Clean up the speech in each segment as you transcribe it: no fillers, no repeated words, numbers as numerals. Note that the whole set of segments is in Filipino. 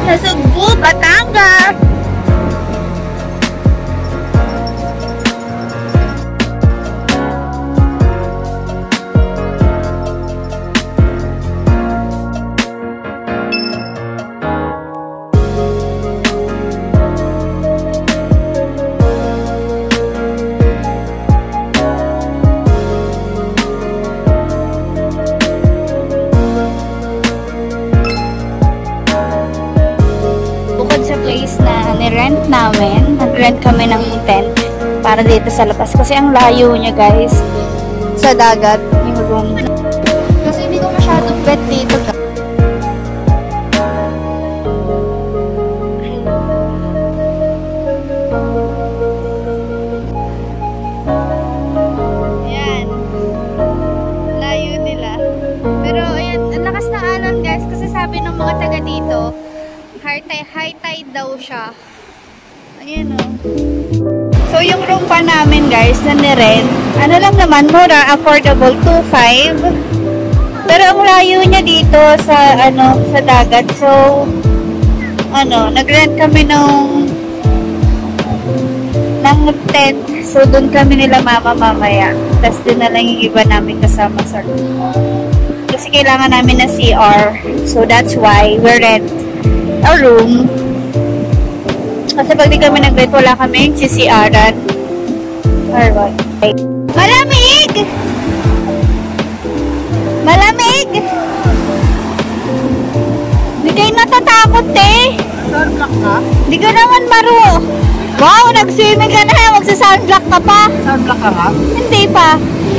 Nasugbu, Batanggas. Na nirent namin, nag-rent kami ng tent para dito sa labas kasi ang layo niya guys sa dagat yung room kasi hindi ko masyadong bet dito. Ayan, layo nila pero ayan, ang lakas ng alon guys kasi sabi ng mga taga dito high tide daw siya. Ayan o. So, yung room pa namin guys, na nirent, ano lang naman, mura, affordable, 2.5. Pero ang layo niya dito sa, sa dagat. So, nag-rent kami ng tent. So, doon kami nila mama mamaya. Tapos, doon na lang yung iba namin kasama sa room. Kasi kailangan namin na CR. So, that's why we rent a room. Kasi pag di kami nag-rent, wala kami CCR-an. Alright. Malamig! Malamig! Hindi kayo natatakot eh. Sunblock ka? Hindi ka naman maro. Wow, nag-swimming ka na. Magsa-sunblock ka pa. Sunblock ka nga? Hindi pa.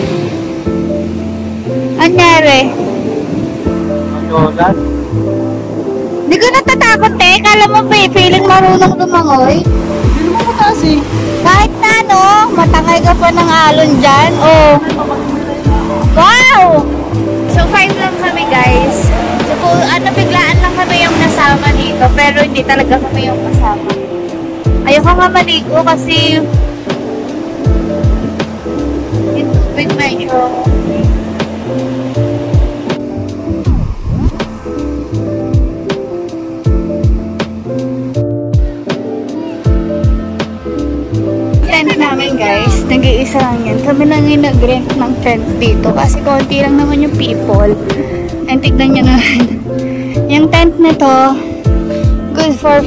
Anyari? Mayolan? Hindi ko natatakot eh. Kala mo pa feeling marunong lumangoy. Hindi mo mataas eh. Kahit na matangay ka pa ng alon dyan. Oh. Wow! So 5 lang kami guys. So biglaan lang kami yung nasama dito. Pero hindi talaga kami yung kasama. Ayoko nga maligo kasi yung tubig medyo namin guys, nag-iisa lang yan. Kami lang yung nag-rent ng tent dito kasi konti lang naman yung people. And tignan nyo naman. Yung tent nito, good for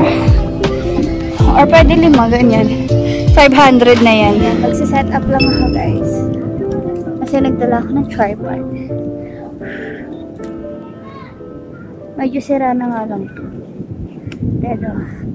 4. Or pwede 5, ganyan. 500 na yan. Magsiset up lang ako guys. Kasi nagdala ako ng tripod. Medyo sira na nga lang ito. Pero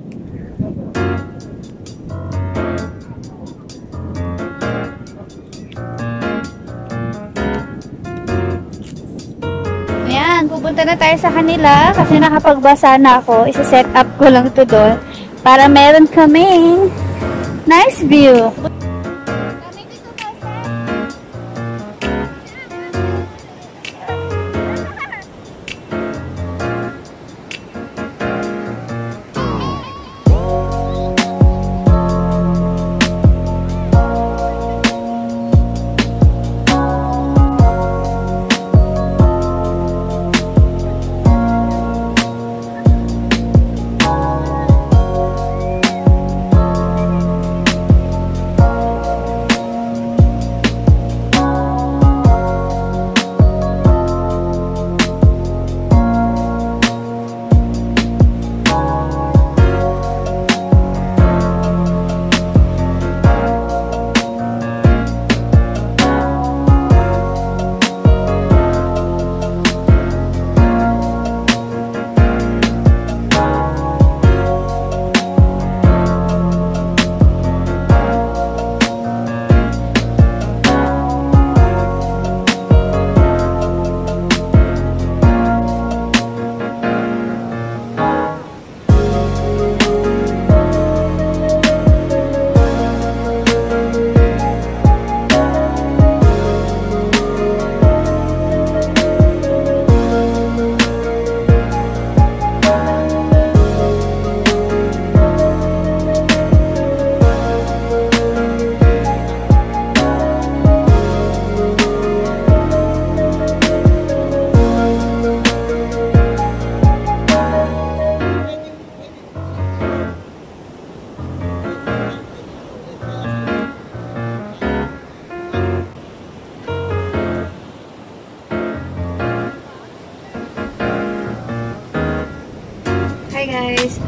pupunta na tayo sa kanila kasi nakapagbasa na ako. Isa-set up ko lang ito doon para meron kaming nice view.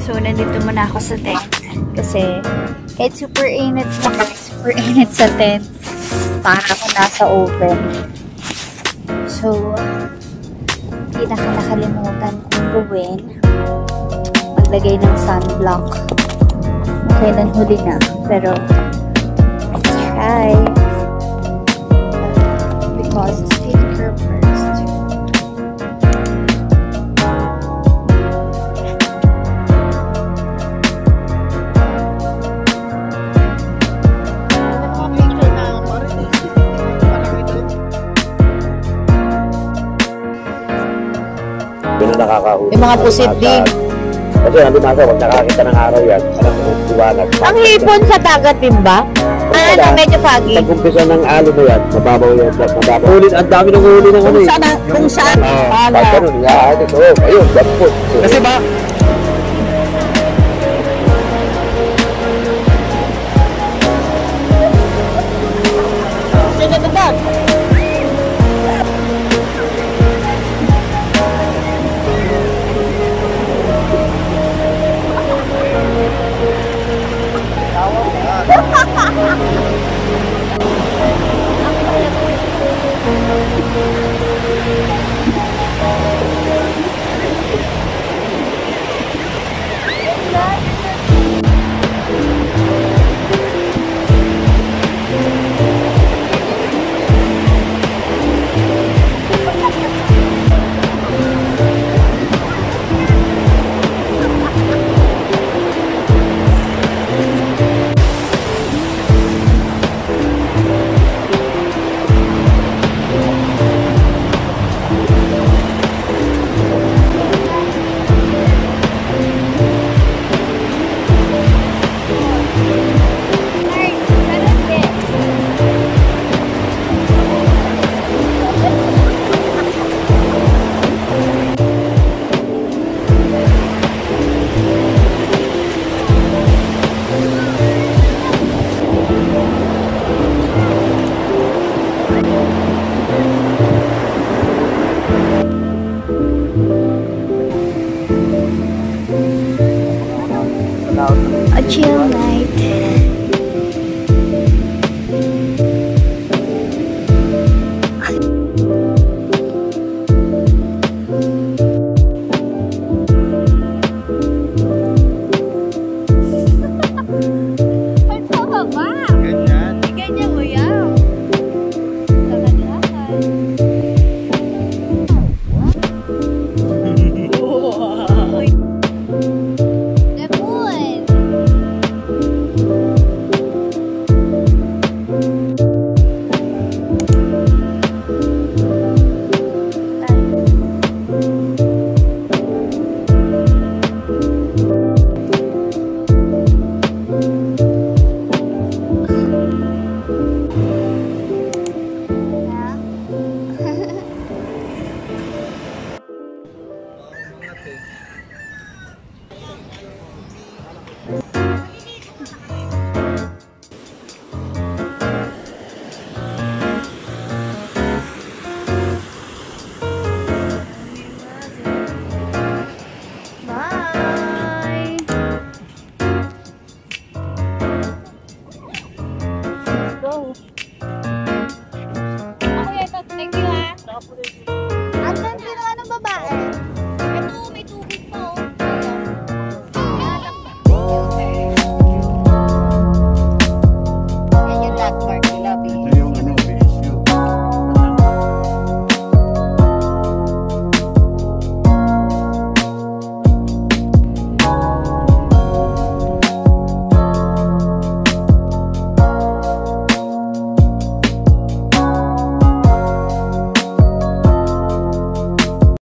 So, nandito muna ako sa tent. Kasi, kahit super init sa tent, para ako nasa oven. So, nakalimutan kong gawin, maglagay ng sunblock. Okay, huli na. Pero, let's try. Because skincare first. Yung mga pusit din. Kasi ang lumasa, huwag nakakita ng araw yan. Alam mo, liwanag. Ang hipon sa dagat din ba? Ano, medyo foggy. Pag-umpisa ng alo mo yan, mababaw yan. Mababaw. Ulit, ang dami ng huli ng ano eh. Kung saan? Pag ganun, yan. Ayun, dampot. Kasi ba? Sige, dapat. A chill night. Thank you, ah.